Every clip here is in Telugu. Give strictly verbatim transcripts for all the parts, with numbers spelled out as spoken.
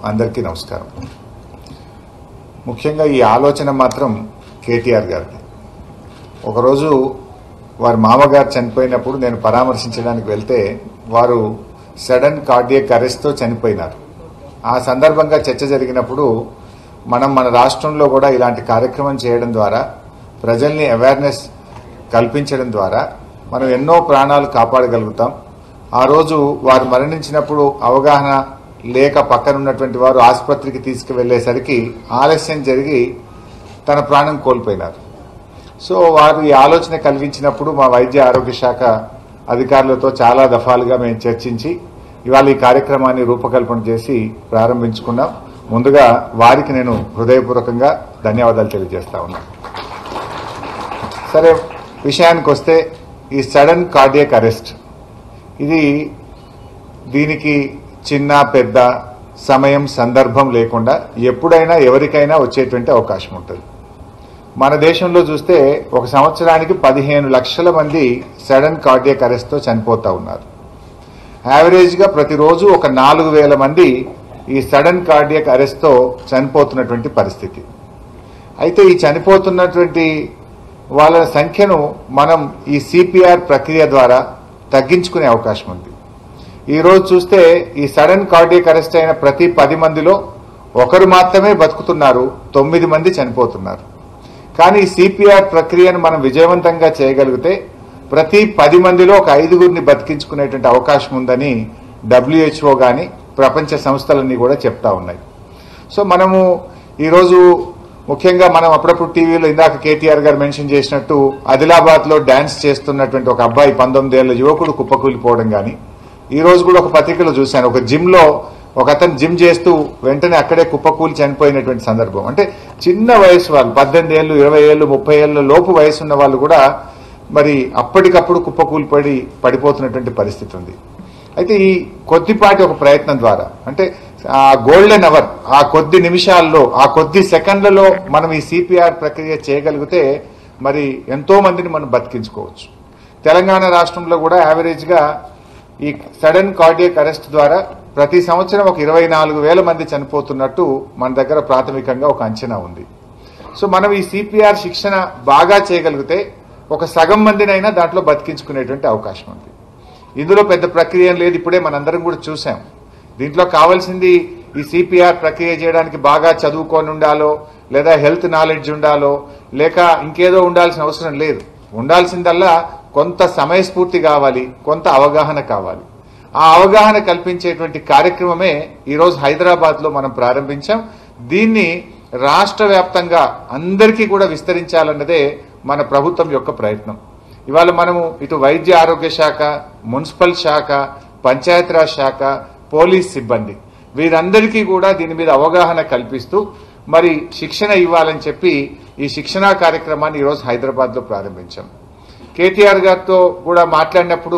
అందరికీ నమస్కారం. ముఖ్యంగా ఈ ఆలోచన మాత్రం కేటీఆర్ గారిది. ఒకరోజు వారి మామగారు చనిపోయినప్పుడు నేను పరామర్శించడానికి వెళ్తే వారు సడన్ కార్డియక్ అరెస్ట్తో చనిపోయినారు. ఆ సందర్భంగా చర్చ జరిగినప్పుడు మనం మన రాష్ట్రంలో కూడా ఇలాంటి కార్యక్రమం చేయడం ద్వారా ప్రజల్ని అవేర్నెస్ కల్పించడం ద్వారా మనం ఎన్నో ప్రాణాలు కాపాడగలుగుతాం. ఆ రోజు వారు మరణించినప్పుడు అవగాహన లేక పక్కనున్నటువంటి వారు ఆసుపత్రికి తీసుకువెళ్లేసరికి ఆలస్యం జరిగి తన ప్రాణం కోల్పోయినారు. సో వారు ఈ ఆలోచన కలిగించినప్పుడు మా వైద్య ఆరోగ్య శాఖ అధికారులతో చాలా దఫాలుగా మేము చర్చించి ఇవాళ ఈ కార్యక్రమాన్ని రూపకల్పన చేసి ప్రారంభించుకున్నాం. ముందుగా వారికి నేను హృదయపూర్వకంగా ధన్యవాదాలు తెలియజేస్తా ఉన్నాను. సరే, విషయానికి వస్తే ఈ సడన్ కార్డియక్ అరెస్ట్ ఇది దీనికి చిన్న పెద్ద సమయం సందర్భం లేకుండా ఎప్పుడైనా ఎవరికైనా వచ్చేటువంటి అవకాశం ఉంటుంది. మన దేశంలో చూస్తే ఒక సంవత్సరానికి పదిహేను లక్షల మంది సడన్ కార్డియక్ అరెస్ట్తో చనిపోతా ఉన్నారు. యావరేజ్గా ప్రతిరోజు ఒక నాలుగు వేల మంది ఈ సడన్ కార్డియక్ అరెస్ట్తో చనిపోతున్నటువంటి పరిస్థితి. అయితే ఈ చనిపోతున్నటువంటి వాళ్ళ సంఖ్యను మనం ఈ సిపిఆర్ ప్రక్రియ ద్వారా తగ్గించుకునే అవకాశం ఉంది. ఈరోజు చూస్తే ఈ సడన్ కార్డియక్ అరెస్ట్ అయిన ప్రతి పది మందిలో ఒకరు మాత్రమే బతుకుతున్నారు, తొమ్మిది మంది చనిపోతున్నారు. కానీ ఈ సిపిఆర్ ప్రక్రియను మనం విజయవంతంగా చేయగలిగితే ప్రతి పది మందిలో ఒక ఐదుగురిని బతికించుకునేటువంటి అవకాశం ఉందని డబ్ల్యూహెచ్ఓ కానీ ప్రపంచ సంస్థలన్నీ కూడా చెప్తా ఉన్నాయి. సో మనము ఈరోజు ముఖ్యంగా మనం అప్పుడప్పుడు టీవీలో ఇందాక కేటీఆర్ గారు మెన్షన్ చేసినట్టు ఆదిలాబాద్ లో డాన్స్ చేస్తున్నటువంటి ఒక అబ్బాయి పంతొమ్మిది ఏళ్ల యువకుడు కుప్పకూలిపోవడం కానీ, ఈ రోజు కూడా ఒక పత్రికలో చూశాను, ఒక జిమ్ లో ఒక అతను జిమ్ చేస్తూ వెంటనే అక్కడే కుప్పకూలి చనిపోయినటువంటి సందర్భం. అంటే చిన్న వయసు వాళ్ళు, పద్దెనిమిది ఏళ్ళు ఇరవై ఏళ్ళు ముప్పై ఏళ్ళ లోపు వయసు ఉన్న వాళ్ళు కూడా మరి అప్పటికప్పుడు కుప్పకూలిపడి పడిపోతున్నటువంటి పరిస్థితి ఉంది. అయితే ఈ కొద్దిపాటి ఒక ప్రయత్నం ద్వారా, అంటే ఆ గోల్డెన్ అవర్, ఆ కొద్ది నిమిషాల్లో ఆ కొద్ది సెకండ్లలో మనం ఈ సిపిఆర్ ప్రక్రియ చేయగలిగితే మరి ఎంతో మందిని మనం బతికించుకోవచ్చు. తెలంగాణ రాష్ట్రంలో కూడా యావరేజ్ గా ఈ సడన్ కార్డియక్ అరెస్ట్ ద్వారా ప్రతి సంవత్సరం ఒక ఇరవై నాలుగు వేల మంది చనిపోతున్నట్టు మన దగ్గర ప్రాథమికంగా ఒక అంచనా ఉంది. సో మనం ఈ సిపిఆర్ శిక్షణ బాగా చేయగలిగితే ఒక సగం మందినైనా దాంట్లో బతికించుకునేటువంటి అవకాశం ఉంది. ఇందులో పెద్ద ప్రక్రియ లేదు, ఇప్పుడే మనందరం కూడా చూసాం. దీంట్లో కావాల్సింది ఈ సిపిఆర్ ప్రక్రియ చేయడానికి బాగా చదువుకొని ఉండాలో, లేదా హెల్త్ నాలెడ్జ్ ఉండాలో, లేక ఇంకేదో ఉండాల్సిన అవసరం లేదు. ఉండాల్సిందల్లా కొంత సమయస్ఫూర్తి కావాలి, కొంత అవగాహన కావాలి. ఆ అవగాహన కల్పించేటువంటి కార్యక్రమమే ఈరోజు హైదరాబాద్ లో మనం ప్రారంభించాం. దీన్ని రాష్ట్ర వ్యాప్తంగా అందరికీ కూడా విస్తరించాలన్నదే మన ప్రభుత్వం యొక్క ప్రయత్నం. ఇవాళ మనము ఇటు వైద్య ఆరోగ్య శాఖ, మున్సిపల్ శాఖ, పంచాయతీరాజ్ శాఖ, పోలీస్ సిబ్బంది వీరందరికీ కూడా దీని మీద అవగాహన కల్పిస్తూ మరి శిక్షణ ఇవ్వాలని చెప్పి ఈ శిక్షణా కార్యక్రమాన్ని ఈరోజు హైదరాబాద్ లో ప్రారంభించాం. కేటీఆర్ గారితో కూడా మాట్లాడినప్పుడు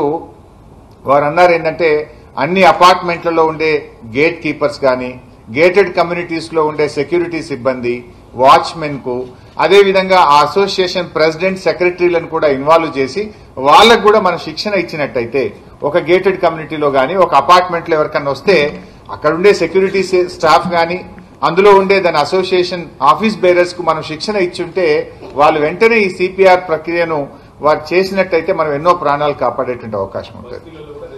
వారు అన్నారు ఏంటంటే, అన్ని అపార్ట్మెంట్లలో ఉండే గేట్ కీపర్స్ కానీ, గేటెడ్ కమ్యూనిటీస్ లో ఉండే సెక్యూరిటీ సిబ్బంది, వాచ్మెన్ కు, అదేవిధంగా ఆ అసోసియేషన్ ప్రెసిడెంట్ సెక్రటరీలను కూడా ఇన్వాల్వ్ చేసి వాళ్ళకు కూడా మనం శిక్షణ ఇచ్చినట్టయితే, ఒక గేటెడ్ కమ్యూనిటీలో కానీ ఒక అపార్ట్మెంట్ లో ఎవరికన్నా వస్తే అక్కడ ఉండే సెక్యూరిటీ స్టాఫ్ కానీ అందులో ఉండే దాని అసోసియేషన్ ఆఫీస్ బేరర్స్ కు మనం శిక్షణ ఇచ్చుంటే వాళ్ళు వెంటనే ఈ సిపిఆర్ ప్రక్రియను వారు చేసినట్టయితే మనం ఎన్నో ప్రాణాలు కాపాడేటువంటి అవకాశం ఉంటుంది.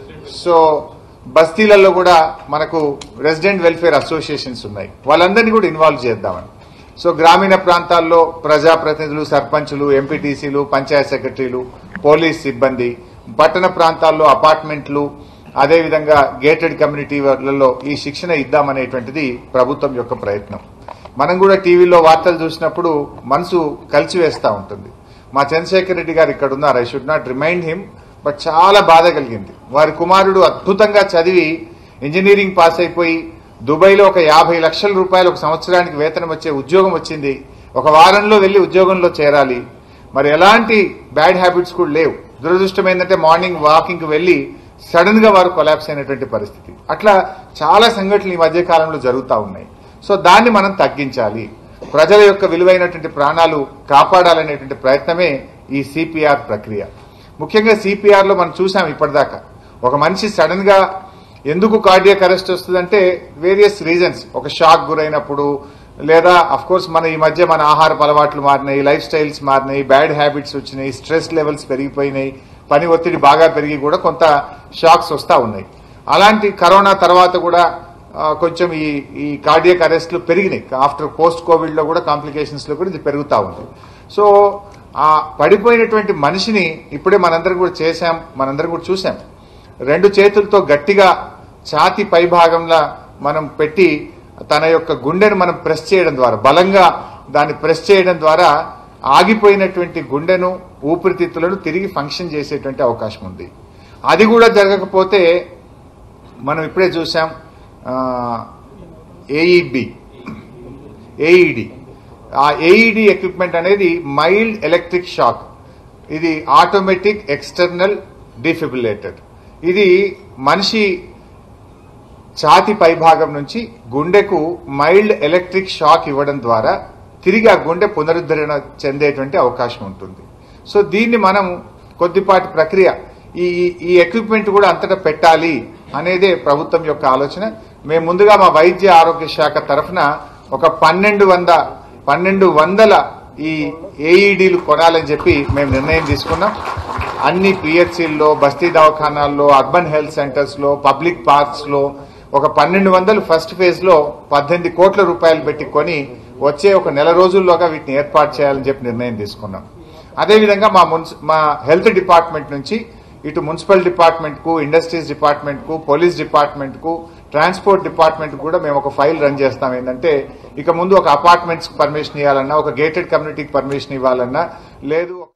సో బస్తీలలో కూడా మనకు రెసిడెంట్ వెల్ఫేర్ అసోసియేషన్స్ ఉన్నాయి, వాళ్ళందరినీ కూడా ఇన్వాల్వ్ చేద్దామని. సో గ్రామీణ ప్రాంతాల్లో ప్రజాప్రతినిధులు, సర్పంచులు, ఎంపీటీసీలు, పంచాయత్ సెక్రటరీలు, పోలీస్ సిబ్బంది, పట్టణ ప్రాంతాల్లో అపార్ట్మెంట్లు, అదేవిధంగా గేటెడ్ కమ్యూనిటీలలో ఈ శిక్షణ ఇద్దామనేటువంటిది ప్రభుత్వం యొక్క ప్రయత్నం. మనం కూడా టీవీలో వార్తలు చూసినప్పుడు మనసు కలిసివేస్తూ ఉంటుంది. మా చంద్రశేఖర్ రెడ్డి గారు ఇక్కడ ఉన్నారు, I should not remind him, but చాలా బాధ కలిగింది. వారి కుమారుడు అద్భుతంగా చదివి ఇంజనీరింగ్ పాస్ అయిపోయి దుబాయ్లో ఒక యాభై లక్షల రూపాయలు ఒక సంవత్సరానికి వేతనం వచ్చే ఉద్యోగం వచ్చింది. ఒక వారంలో వెళ్లి ఉద్యోగంలో చేరాలి, మరి ఎలాంటి బ్యాడ్ హ్యాబిట్స్ కూడా లేవు. దురదృష్టం ఏంటంటే మార్నింగ్ వాకింగ్ కు వెళ్లి సడన్ గా వారు కొలాప్స్ అయినటువంటి పరిస్థితి. అట్లా చాలా సంఘటనలు ఈ మధ్య కాలంలో జరుగుతూ ఉన్నాయి. సో దాన్ని మనం తగ్గించాలి, ప్రజల యొక్క విలువైనటువంటి ప్రాణాలు కాపాడాలనేటువంటి ప్రయత్నమే ఈ సిపిఆర్ ప్రక్రియ. ముఖ్యంగా సిపిఆర్ లో మనం చూసాం ఇప్పటిదాకా, ఒక మనిషి సడన్ గా ఎందుకు కార్డియాక్ అరెస్ట్ వస్తుందంటే వేరియస్ రీజన్స్, ఒక షాక్ గురైనప్పుడు, లేదా అఫ్ కోర్స్ మన ఈ మధ్య మన ఆహారపు అలవాట్లు మారినాయి, లైఫ్ స్టైల్స్ మారినాయి, బ్యాడ్ హ్యాబిట్స్ వచ్చినాయి, స్ట్రెస్ లెవెల్స్ పెరిగిపోయినాయి, పని ఒత్తిడి బాగా పెరిగి కూడా కొంత షాక్స్ వస్తూ ఉన్నాయి. అలాంటి కరోనా తర్వాత కూడా కొంచెం ఈ ఈ కార్డియాక్ అరెస్ట్లు పెరిగినాయి. ఆఫ్టర్ పోస్ట్ కోవిడ్ లో కూడా కాంప్లికేషన్స్ లో కూడా ఇది పెరుగుతూ ఉంది. సో ఆ పడిపోయినటువంటి మనిషిని ఇప్పుడే మనందరం కూడా చేశాం, మనందరం కూడా చూసాం. రెండు చేతులతో గట్టిగా ఛాతి పై భాగంలో మనం పెట్టి తన యొక్క గుండెను మనం ప్రెస్ చేయడం ద్వారా, బలంగా దాన్ని ప్రెస్ చేయడం ద్వారా ఆగిపోయినటువంటి గుండెను, ఊపిరితిత్తులను తిరిగి ఫంక్షన్ చేసేటువంటి అవకాశం ఉంది. అది కూడా జరగకపోతే మనం ఇప్పుడే చూసాం ఏఈబి ఏఈడి ఆ ఏఈడి ఎక్విప్మెంట్ అనేది మైల్డ్ ఎలక్ట్రిక్ షాక్. ఇది ఆటోమేటిక్ ఎక్స్టర్నల్ డిఫిబ్రిలేటర్. ఇది మనిషి ఛాతి పైభాగం నుంచి గుండెకు మైల్డ్ ఎలక్ట్రిక్ షాక్ ఇవ్వడం ద్వారా తిరిగి ఆ గుండె పునరుద్ధరణ చెందేటువంటి అవకాశం ఉంటుంది. సో దీన్ని మనం కొద్దిపాటి ప్రక్రియ, ఈ ఈ ఎక్విప్మెంట్ కూడా అంతటా పెట్టాలి అనేదే ప్రభుత్వం యొక్క ఆలోచన. మేము ముందుగా మా వైద్య ఆరోగ్య శాఖ తరఫున ఒక పన్నెండు వంద పన్నెండు వందల ఈ ఏఈడీలు కొనాలని చెప్పి మేము నిర్ణయం తీసుకున్నాం. అన్ని పిహెచ్సిల్లో, బస్తీ దవాఖానాల్లో, అర్బన్ హెల్త్ సెంటర్స్ లో, పబ్లిక్ పార్క్స్ లో ఒక పన్నెండు వందలు ఫస్ట్ ఫేజ్ లో పద్దెనిమిది కోట్ల రూపాయలు పెట్టి కొని వచ్చే ఒక నెల రోజుల్లోగా వీటిని ఏర్పాటు చేయాలని చెప్పి నిర్ణయం తీసుకున్నాం. అదేవిధంగా మా మా హెల్త్ డిపార్ట్మెంట్ నుంచి ఇటు మున్సిపల్ డిపార్ట్మెంట్ కు, ఇండస్ట్రీస్ డిపార్ట్మెంట్ కు, పోలీస్ డిపార్ట్మెంట్ కు, ట్రాన్స్పోర్ట్ డిపార్ట్మెంట్ కూడా మేము ఒక ఫైల్ రన్ చేస్తాం. ఏంటంటే ఇక ముందు ఒక అపార్ట్మెంట్స్ పర్మిషన్ ఇవ్వాలన్నా, ఒక గేటెడ్ కమ్యూనిటీకి పర్మిషన్ ఇవ్వాలన్నా, లేదు